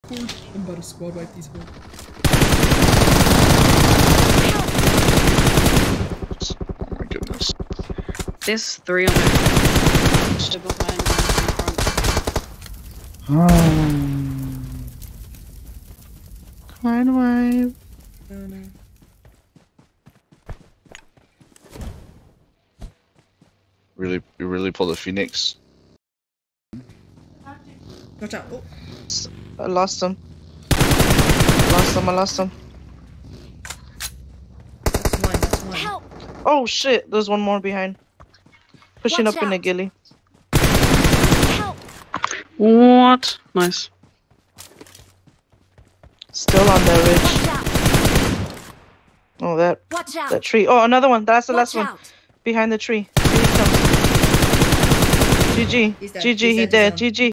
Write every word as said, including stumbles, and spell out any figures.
Discord. I'm about to squad wipe these boys. Oh my goodness. There's three on there. They're behind me in front. Um, Quad wipe. No, no. Really, you really pulled a phoenix. Watch out. Oh. I lost him. I lost him, I lost him. That's mine, that's mine. Help! Oh shit, there's one more behind. Pushing Watch up in the out. ghillie. Help! What? Nice. Still on that ridge. Watch out! Oh, that Watch out! that tree. Oh, another one. That's the Watch last one. out! Behind the tree. Here he comes. G G. He's dead. G G, He's he dead, he's dead. on. G G.